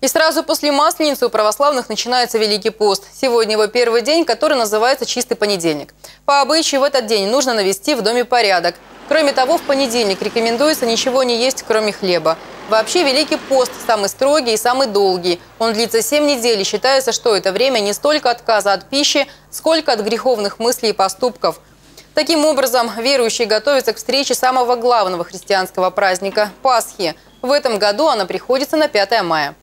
И сразу после Масленицы у православных начинается Великий пост. Сегодня его первый день, который называется Чистый понедельник. По обычаю в этот день нужно навести в доме порядок. Кроме того, в понедельник рекомендуется ничего не есть, кроме хлеба. Вообще Великий пост самый строгий и самый долгий. Он длится 7 недель и считается, что это время не столько отказа от пищи, сколько от греховных мыслей и поступков. Таким образом, верующие готовятся к встрече самого главного христианского праздника – Пасхи. В этом году она приходится на 5 мая.